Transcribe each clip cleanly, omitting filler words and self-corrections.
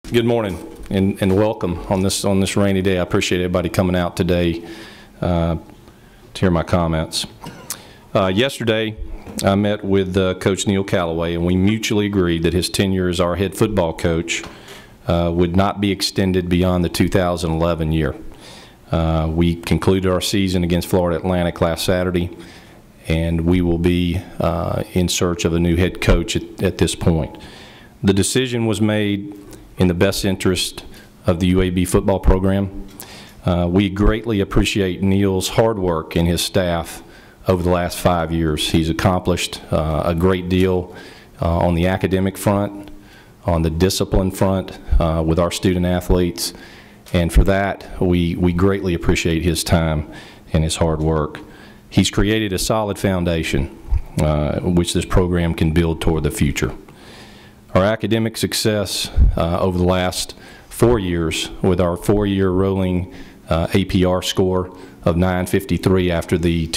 Good morning and welcome on this rainy day. I appreciate everybody coming out today to hear my comments. Yesterday, I met with Coach Neil Callaway, and we mutually agreed that his tenure as our head football coach would not be extended beyond the 2011 year. We concluded our season against Florida Atlantic last Saturday, and we will be in search of a new head coach at this point. The decision was made in the best interest of the UAB football program. We greatly appreciate Neil's hard work and his staff over the last 5 years. He's accomplished a great deal on the academic front, on the discipline front with our student athletes, and for that we greatly appreciate his time and his hard work. He's created a solid foundation which this program can build toward the future. Our academic success over the last 4 years, with our 4-year rolling APR score of 953 after the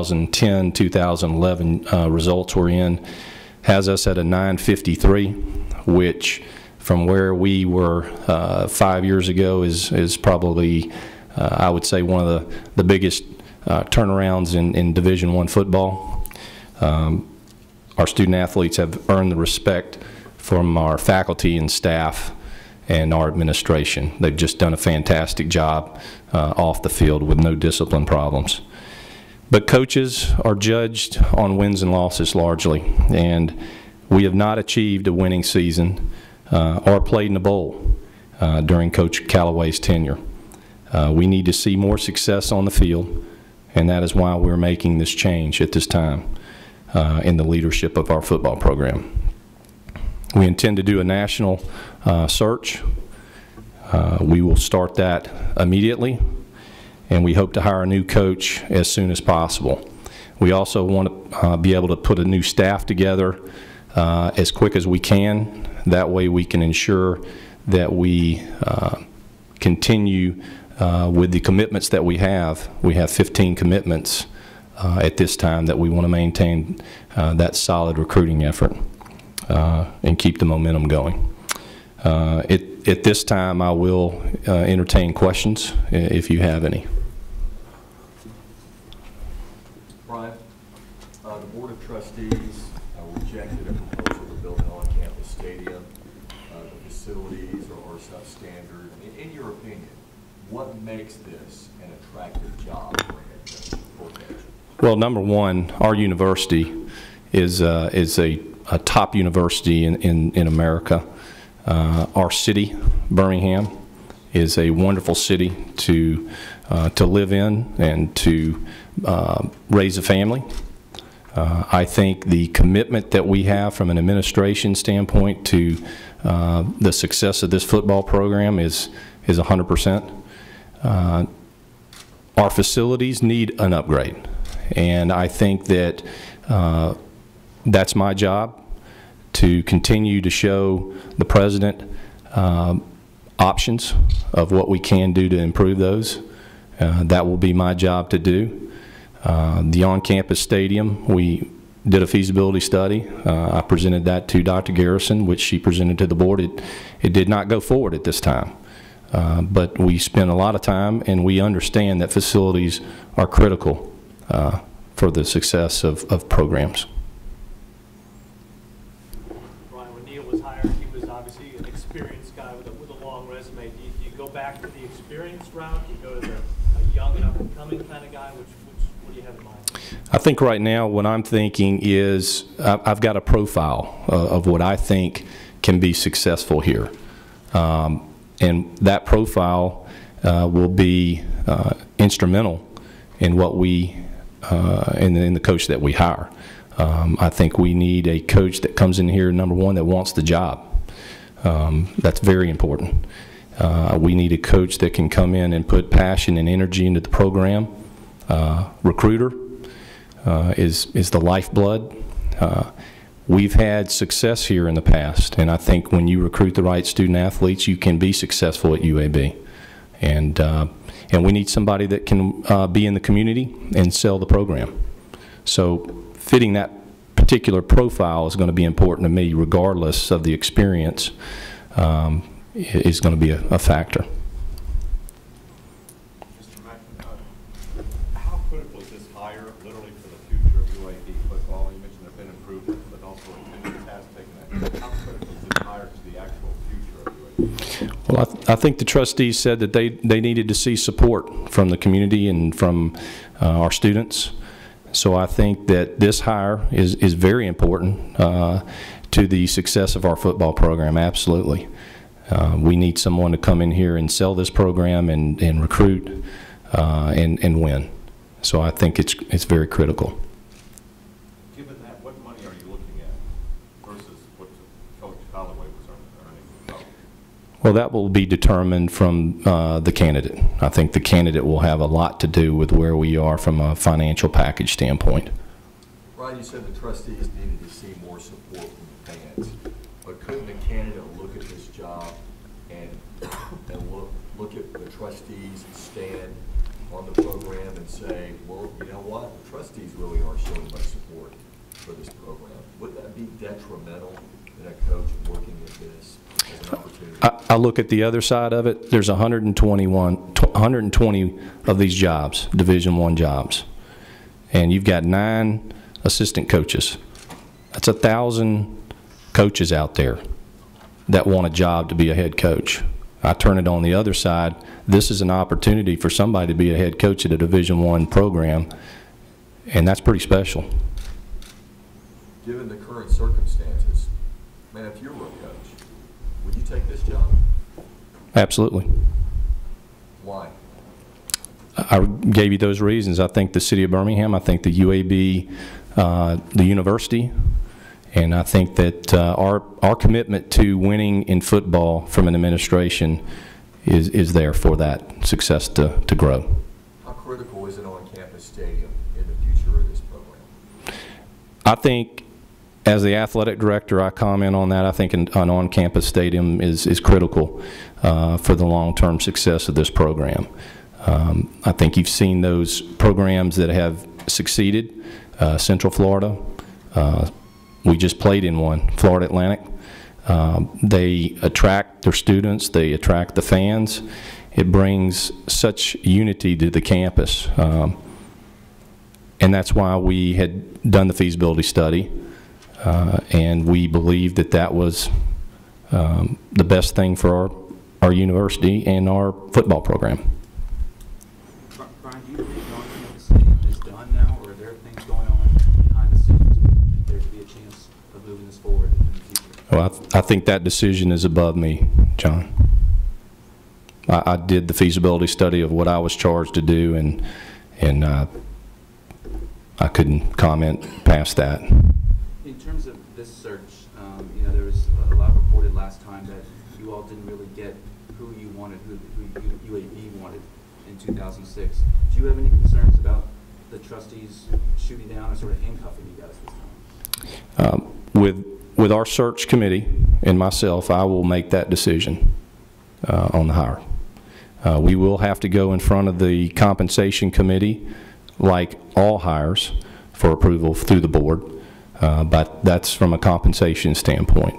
2010-2011 results were in, has us at a 953, which from where we were 5 years ago is probably, I would say, one of the biggest turnarounds in Division I football. Our student athletes have earned the respect from our faculty and staff and our administration. They've just done a fantastic job off the field with no discipline problems. But coaches are judged on wins and losses largely, and we have not achieved a winning season or played in a bowl during Coach Callaway's tenure. We need to see more success on the field, and that is why we're making this change at this time in the leadership of our football program. We intend to do a national search. We will start that immediately, and we hope to hire a new coach as soon as possible. We also want to be able to put a new staff together as quick as we can. That way we can ensure that we continue with the commitments that we have. We have 15 commitments at this time that we want to maintain that solid recruiting effort and keep the momentum going. At this time, I will entertain questions if you have any. Brian, the Board of Trustees rejected a proposal to build an on-campus stadium. The facilities are substandard. In your opinion, what makes this an attractive job for a head coach? Well, number one, our university is a top university in America. Our city, Birmingham, is a wonderful city to live in and to raise a family. I think the commitment that we have from an administration standpoint to the success of this football program is 100%. Our facilities need an upgrade, and I think that that's my job, to continue to show the President options of what we can do to improve those. That will be my job to do. The on-campus stadium, we did a feasibility study. I presented that to Dr. Garrison, which she presented to the board. It did not go forward at this time. But we spent a lot of time, and we understand that facilities are critical for the success of programs. Obviously an experienced guy with a long resume. Do you go back to the experienced route? Do you go to a young and up-and-coming kind of guy? What do you have in mind? I think right now what I'm thinking is I've got a profile of what I think can be successful here. And that profile will be instrumental in what we, in the coach that we hire. I think we need a coach that comes in here, number one, that wants the job. That's very important. We need a coach that can come in and put passion and energy into the program. Recruiter is the lifeblood. We've had success here in the past, and I think when you recruit the right student athletes, you can be successful at UAB. And we need somebody that can be in the community and sell the program. So fitting that particular profile is going to be important to me regardless of the experience. is going to be a factor. Mr. Mackin, how critical is this hire literally for the future of UAB football? You mentioned there have been improvements, but also attendance has taken that. How critical is this hire to the actual future of UAB? Well, I think the trustees said that they needed to see support from the community and from our students. So I think that this hire is very important to the success of our football program, absolutely. We need someone to come in here and sell this program and recruit and win. So I think it's very critical. Given that, what money are you looking at versus what Coach Holloway was earning? Well, that will be determined from the candidate. I think the candidate will have a lot to do with where we are from a financial package standpoint. Ryan, you said the trustees needed to see more support from the fans, but couldn't the candidate look at this job and look at the trustees' stand on the program and say, well, you know what, the trustees really aren't showing much support for this program? Would that be detrimental in a coach looking at this as an opportunity? I look at the other side of it. There's 120 of these jobs, Division I jobs, and you've got 9 assistant coaches. That's 1,000 coaches out there that want a job to be a head coach. I turn it on the other side. This is an opportunity for somebody to be a head coach at a Division I program, and that's pretty special. Given the current circumstances, man, if you were a coach, would you take this job? Absolutely. Why? I gave you those reasons. I think the city of Birmingham, I think the UAB, the university, and I think that our commitment to winning in football from an administration is there for that success to grow. How critical is an on-campus stadium in the future of this program? I think as the athletic director, I comment on that. I think an on-campus stadium is critical for the long-term success of this program. I think you've seen those programs that have succeeded. Central Florida, we just played in one, Florida Atlantic. They attract their students, they attract the fans. It brings such unity to the campus. And that's why we had done the feasibility study, and we believed that that was the best thing for our university and our football program. Brian, do you think the on-campus stadium is done now, or are there things going on behind the scenes for there to be a chance of moving this forward in the future? Well, I think that decision is above me, John. I did the feasibility study of what I was charged to do, and I couldn't comment past that. In terms of this search, you know, there was a lot reported last time that you all didn't really get who you wanted, who UAB wanted in 2006. Do you have any concerns about the trustees shooting down or sort of handcuffing you guys this time? With our search committee and myself, I will make that decision on the hire. We will have to go in front of the compensation committee, like all hires, for approval through the board, but that's from a compensation standpoint.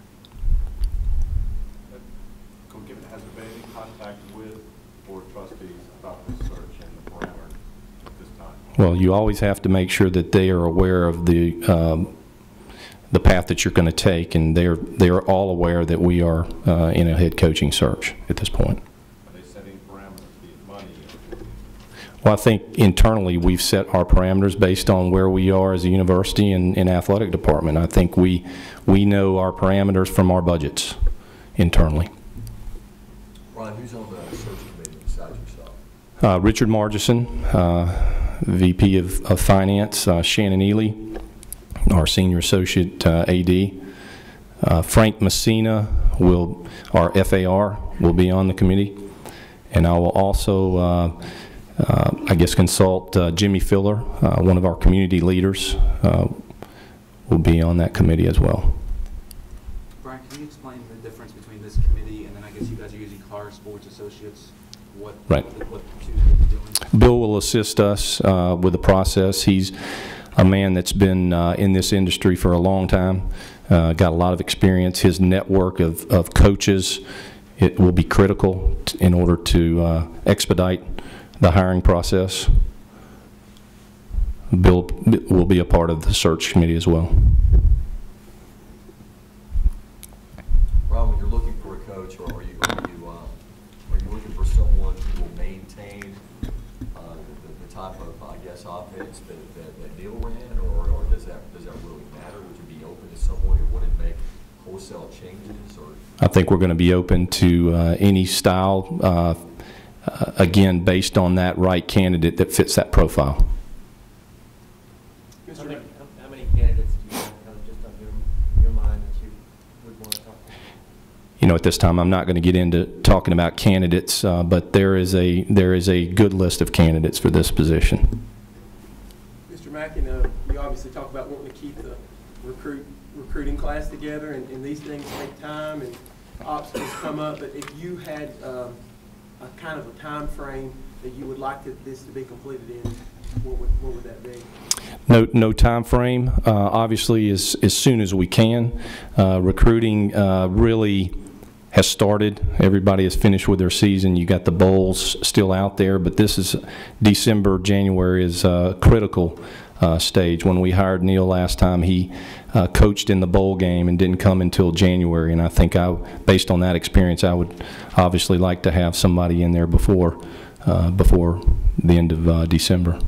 Has there been any contact with board trustees about this search and the parameters at this time? Well, you always have to make sure that they are aware of the path that you're going to take, and they are all aware that we are in a head coaching search at this point. Are they setting parameters, be it money? Well, I think internally we've set our parameters based on where we are as a university and athletic department. I think we know our parameters from our budgets internally. Ron, who's on the search committee besides yourself? Richard Margison, VP of Finance, Shannon Ely, our Senior Associate AD. Frank Messina, our FAR, will be on the committee. And I will also, I guess, consult Jimmy Filler, one of our community leaders, will be on that committee as well. Brian, can you explain the difference between this committee and then I guess you guys are using Car Sports Associates? What the two things are doing? Bill will assist us with the process. He's a man that's been in this industry for a long time, got a lot of experience. His network of coaches it will be critical in order to expedite the hiring process. Bill will be a part of the search committee as well. Ron, when you're looking for a coach, or are you looking for someone who will maintain the type of, I guess, offense that Neil ran, or does that really matter? Would you be open to someone who wouldn't make wholesale changes? Or I think we're going to be open to any style, again, based on that right candidate that fits that profile. How many candidates do you have kind of just on your mind that you would want to talk to? You know, at this time, I'm not going to get into talking about candidates, but there is a good list of candidates for this position. Mr. Mackin, you obviously talk about wanting to keep the recruiting class together, and these things take time and obstacles come up. But if you had a kind of a time frame that you would like this to be completed in, what would that be? No time frame. Obviously, as soon as we can. Recruiting really has started. Everybody has finished with their season. You got the bowls still out there, but this is December, January is a critical stage. When we hired Neil last time, he coached in the bowl game and didn't come until January. And I think, based on that experience, I would obviously like to have somebody in there before the end of December.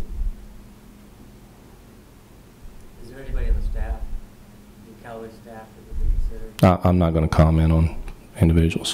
Is there anybody on the staff, the Callaway staff, that would be considered? I'm not going to comment on individuals.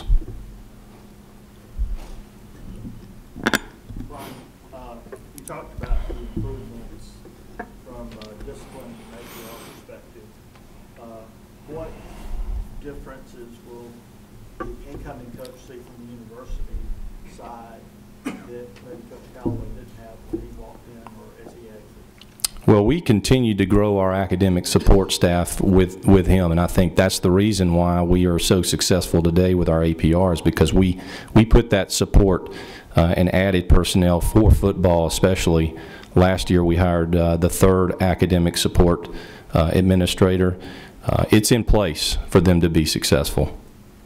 Ron, you talked about the improvements from a discipline and APR perspective. What differences will the incoming coach see from the university side that maybe Coach Callaway didn't have when he walked in or as he exited? Well, we continue to grow our academic support staff with him, and I think that's the reason why we are so successful today with our APRs, because we put that support and added personnel for football especially. Last year we hired the third academic support administrator. It's in place for them to be successful.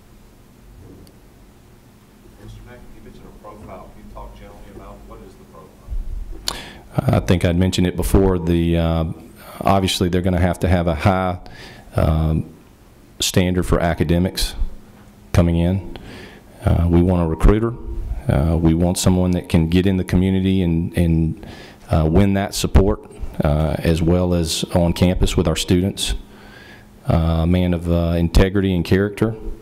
Mr. Mackin, you mentioned a profile. Can you talk generally about what is the profile? I think I'd mentioned it before. Obviously, they're going to have a high standard for academics coming in. We want a recruiter. We want someone that can get in the community and win that support, as well as on campus with our students. A man of integrity and character.